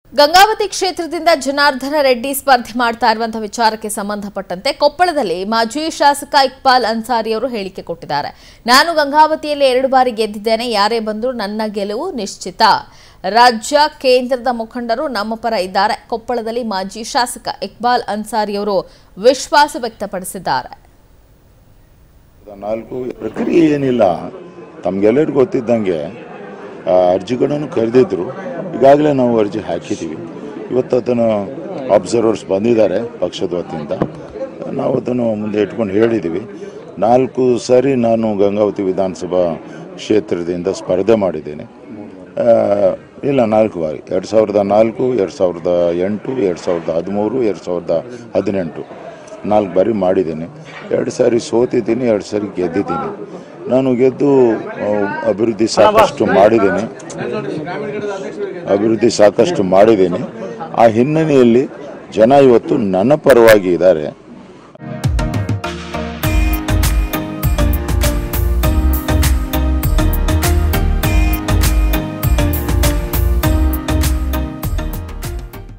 ಗಂಗಾವತಿ ಕ್ಷೇತ್ರದಿಂದ ಜನಾರ್ದನ ರೆಡ್ಡಿ ಸ್ಪರ್ಧೆ ಮಾಡ್ತಾ ಇರುವಂತಹ ವಿಚಾರಕ್ಕೆ ಸಂಬಂಧಪಟ್ಟಂತೆ ಕೊಪ್ಪಳದಲ್ಲಿ ಮಾಜಿ ಶಾಸಕ ಇಕ್ಬಾಲ್ ಅನ್ಸಾರಿ ಅವರು ಹೇಳಿಕೆ ಕೊಟ್ಟಿದ್ದಾರೆ. ನಾನು ಗಂಗಾವತಿಯಲ್ಲಿ 2 ಬಾರಿ ಗೆದ್ದಿದ್ದೇನೆ. ಯಾರೇ ಬಂದರೂ ನನ್ನ ಗೆಲುವು ನಿಶ್ಚಿತ. ರಾಜ್ಯ ಕೇಂದ್ರದ ಮುಖಂಡರು ನಮ್ಮ ಪರ ಇದ್ದಾರೆ. ಕೊಪ್ಪಳದಲ್ಲಿ ಮಾಜಿ ಶಾಸಕ ಇಕ್ಬಾಲ್ ಅನ್ಸಾರಿ ಅವರು ವಿಶ್ವಾಸ ವ್ಯಕ್ತಪಡಿಸಿದ್ದಾರೆ. ಪ್ರಕ್ರಿಯೆ ಏನಿಲ್ಲ, ತಮಗೆಲ್ಲರಿಗೂ ಗೊತ್ತಿದ್ದಂಗೆ ಅರ್ಜಿಗಳನ್ನು ಕರೆದಿದ್ರು. ಈಗಾಗಲೇ ನಾವು ಅರ್ಜಿ ಹಾಕಿದ್ದೀವಿ. ಇವತ್ತು ಅದನ್ನು ಅಬ್ಸರ್ವರ್ಸ್ ಬಂದಿದ್ದಾರೆ ಪಕ್ಷದ ವತಿಯಿಂದ. ನಾವು ಅದನ್ನು ಮುಂದೆ ಇಟ್ಕೊಂಡು ಹೇಳಿದ್ದೀವಿ. 4 ಸಾರಿ ನಾನು ಗಂಗಾವತಿ ವಿಧಾನಸಭಾ ಕ್ಷೇತ್ರದಿಂದ ಸ್ಪರ್ಧೆ ಮಾಡಿದ್ದೇನೆ. ಇಲ್ಲ 4 ಬಾರಿ, 2004, 2008, 2013, 2018 4 ಬಾರಿ ಮಾಡಿದ್ದೇನೆ. 2 ಸಾರಿ ಸೋತಿದ್ದೀನಿ, 2 ಸಾರಿ ಗೆದ್ದಿದ್ದೀನಿ. ನಾನು ಗೆದ್ದು ಅಭಿವೃದ್ಧಿ ಸಾಕಷ್ಟು ಮಾಡಿದ್ದೇನೆ. ಆ ಹಿನ್ನೆಲೆಯಲ್ಲಿ ಜನ ಇವತ್ತು ನನ್ನ ಪರವಾಗಿ ಇದ್ದಾರೆ.